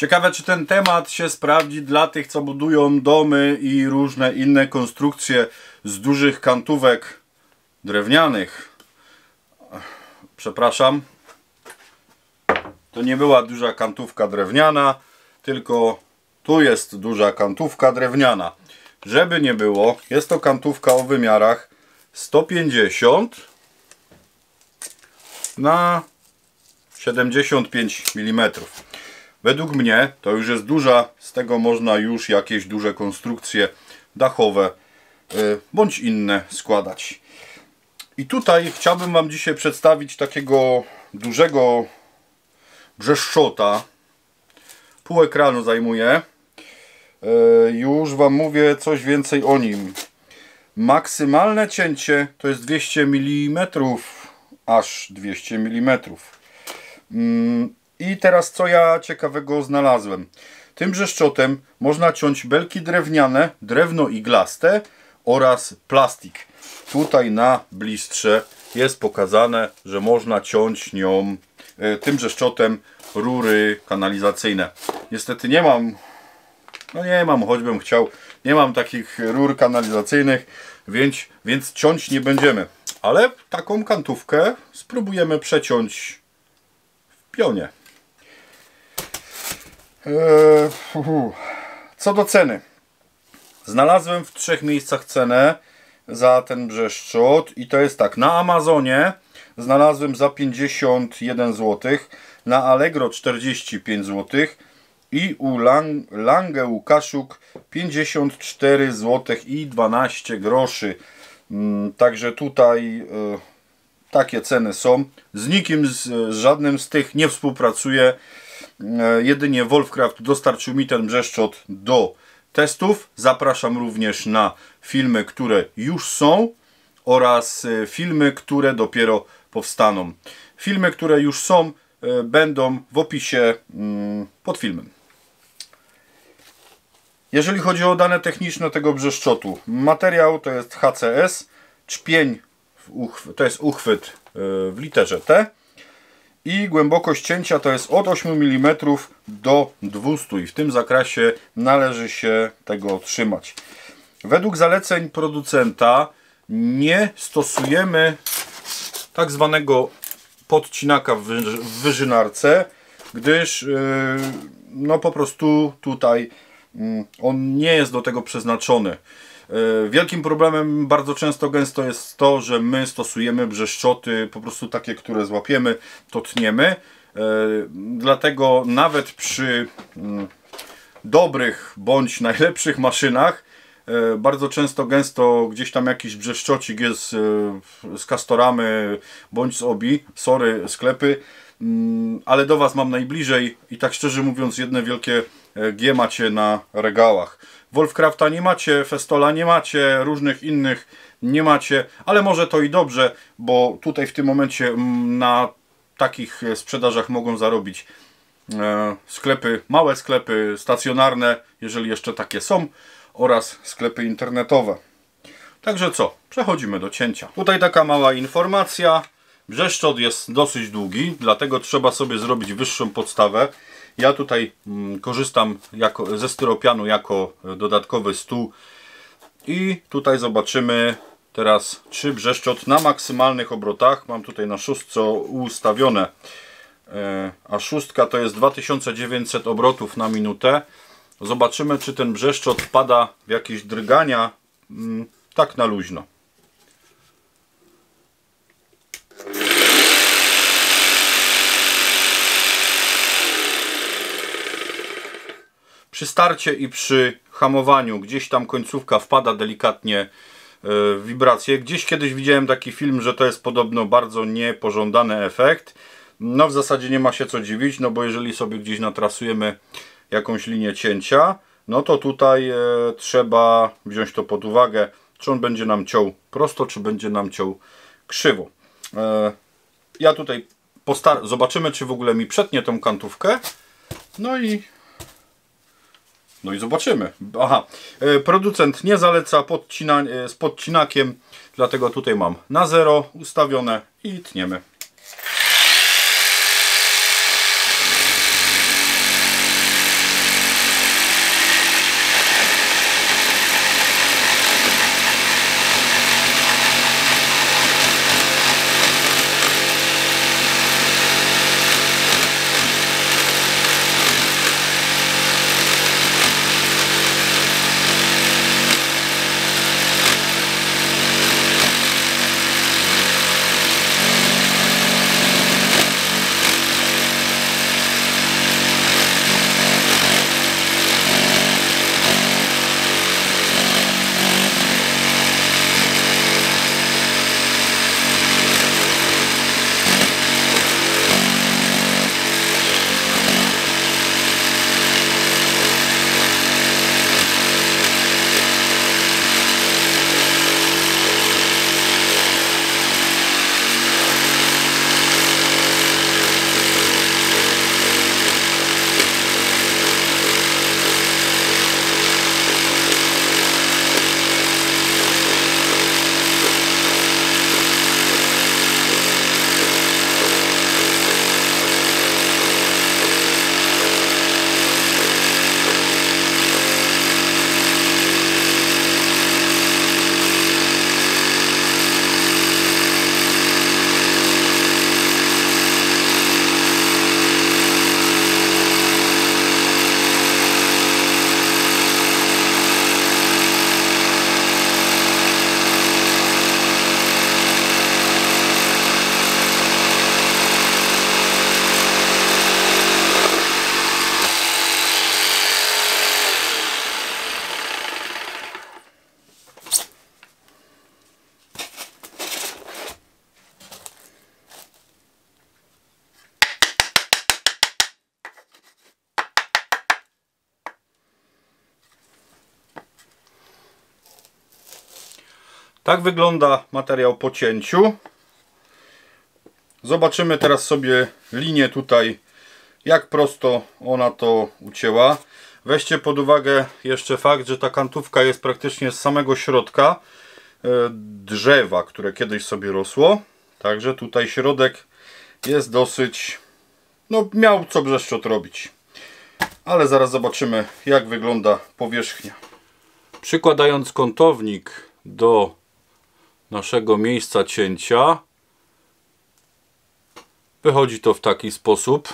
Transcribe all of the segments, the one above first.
Ciekawe, czy ten temat się sprawdzi dla tych, co budują domy i różne inne konstrukcje z dużych kantówek drewnianych. Przepraszam. To nie była duża kantówka drewniana, tylko tu jest duża kantówka drewniana. Żeby nie było, jest to kantówka o wymiarach 150 na 75 mm. Według mnie to już jest duża, z tego można już jakieś duże konstrukcje dachowe bądź inne składać. I tutaj chciałbym Wam dzisiaj przedstawić takiego dużego brzeszczota. Pół ekranu zajmuje. Już Wam mówię coś więcej o nim. Maksymalne cięcie to jest 200 mm, aż 200 mm. I teraz co ja ciekawego znalazłem. Tym brzeszczotem można ciąć belki drewniane, drewno iglaste oraz plastik. Tutaj na blistrze jest pokazane, że można ciąć tym brzeszczotem rury kanalizacyjne. Niestety nie mam, choćbym chciał, nie mam takich rur kanalizacyjnych, więc ciąć nie będziemy. Ale taką kantówkę spróbujemy przeciąć w pionie. Co do ceny. Znalazłem w 3 miejscach cenę za ten brzeszczot i to jest tak. Na Amazonie znalazłem za 51 zł, na Allegro 45 zł i u Lange Łukaszuk 54 zł i 12 groszy. Także tutaj takie ceny są. Z nikim, z żadnym z tych nie współpracuję. Jedynie Wolfcraft dostarczył mi ten brzeszczot do testów. Zapraszam również na filmy, które już są oraz filmy, które dopiero powstaną. Filmy, które już są, będą w opisie pod filmem. Jeżeli chodzi o dane techniczne tego brzeszczotu, materiał to jest HCS, czpień to jest uchwyt w literze T i głębokość cięcia to jest od 8 mm do 200 i w tym zakresie należy się tego trzymać. Według zaleceń producenta nie stosujemy tak zwanego podcinaka w wyżynarce, gdyż no po prostu tutaj on nie jest do tego przeznaczony. Wielkim problemem bardzo gęsto jest to, że my stosujemy brzeszczoty po prostu takie, które złapiemy, to tniemy. Dlatego nawet przy dobrych bądź najlepszych maszynach bardzo gęsto gdzieś tam jakiś brzeszczocik jest z Castoramy bądź z Obi, sorry sklepy, ale do Was mam najbliżej i tak szczerze mówiąc jedne wielkie G macie na regałach. Wolfcrafta nie macie, Festola nie macie, różnych innych nie macie, ale może to i dobrze, bo tutaj w tym momencie na takich sprzedażach mogą zarobić sklepy, małe sklepy stacjonarne, jeżeli jeszcze takie są, oraz sklepy internetowe. Także co? Przechodzimy do cięcia. Tutaj taka mała informacja. Brzeszczot jest dosyć długi, dlatego trzeba sobie zrobić wyższą podstawę. Ja tutaj korzystam ze styropianu jako dodatkowy stół. I tutaj zobaczymy teraz, czy brzeszczot na maksymalnych obrotach. Mam tutaj na szóstce ustawione, a szóstka to jest 2900 obrotów na minutę. Zobaczymy, czy ten brzeszczot wpada w jakieś drgania tak na luźno. Przy starcie i przy hamowaniu gdzieś tam końcówka wpada delikatnie w wibrację. Gdzieś kiedyś widziałem taki film, że to jest podobno bardzo niepożądany efekt. No w zasadzie nie ma się co dziwić, no bo jeżeli sobie gdzieś natrasujemy jakąś linię cięcia, no to tutaj trzeba wziąć to pod uwagę, czy on będzie nam ciął prosto, czy będzie nam ciął krzywo. Ja tutaj zobaczymy, czy w ogóle mi przetnie tą kantówkę. No i zobaczymy. Aha, producent nie zaleca z podcinakiem, dlatego tutaj mam na 0 ustawione i tniemy. Tak wygląda materiał po cięciu. Zobaczymy teraz sobie linię tutaj, jak prosto ona to ucięła. Weźcie pod uwagę jeszcze fakt, że ta kantówka jest praktycznie z samego środka drzewa, które kiedyś sobie rosło. Także tutaj środek jest dosyć, no miał co brzeszczot robić. Ale zaraz zobaczymy, jak wygląda powierzchnia. Przykładając kątownik do naszego miejsca cięcia, wychodzi to w taki sposób.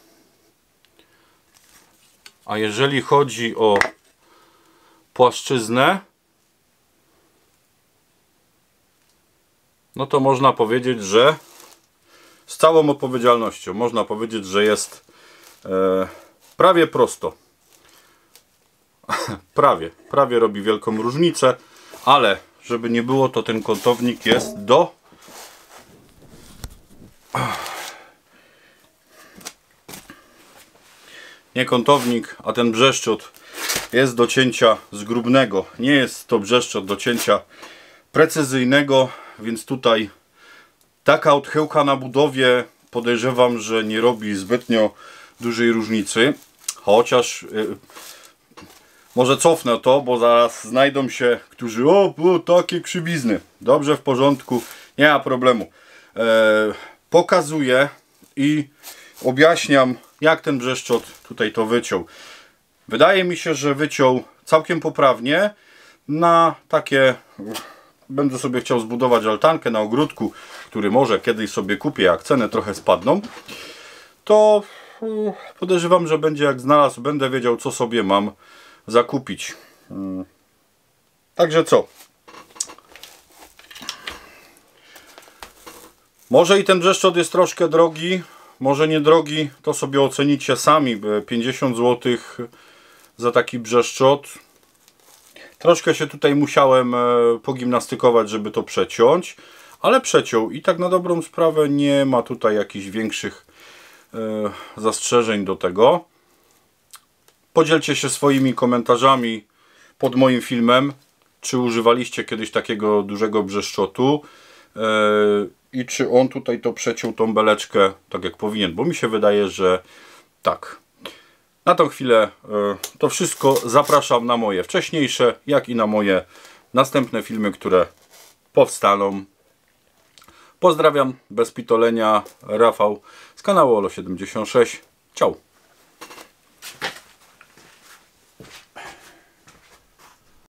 A jeżeli chodzi o płaszczyznę, no to można powiedzieć, że z całą odpowiedzialnością można powiedzieć, że jest prawie prosto. prawie robi wielką różnicę, ale żeby nie było, to ten kątownik jest do nie kątownik, a ten brzeszczot jest do cięcia zgrubnego. Nie jest to brzeszczot do cięcia precyzyjnego, więc tutaj taka odchyłka na budowie podejrzewam, że nie robi zbytnio dużej różnicy. Chociaż może cofnę to, bo zaraz znajdą się, którzy takie krzywizny. Dobrze, w porządku, nie ma problemu. Pokazuję i objaśniam, jak ten brzeszczot tutaj to wyciął. Wydaje mi się, że wyciął całkiem poprawnie. Na takie, będę sobie chciał zbudować altankę na ogródku, który może kiedyś sobie kupię, jak ceny trochę spadną, to podejrzewam, że będzie jak znalazł, będę wiedział, co sobie mam zakupić. Także co? Może i ten brzeszczot jest troszkę drogi, może nie drogi, to sobie ocenicie sami. 50 zł za taki brzeszczot. Troszkę się tutaj musiałem pogimnastykować, żeby to przeciąć, ale przeciął i tak na dobrą sprawę nie ma tutaj jakichś większych zastrzeżeń do tego. Podzielcie się swoimi komentarzami pod moim filmem, czy używaliście kiedyś takiego dużego brzeszczotu i czy on tutaj to przeciął tą beleczkę tak jak powinien, bo mi się wydaje, że tak. Na tą chwilę to wszystko. Zapraszam na moje wcześniejsze, jak i na moje następne filmy, które powstaną. Pozdrawiam, bez pitolenia, Rafał z kanału Olo76. Ciao.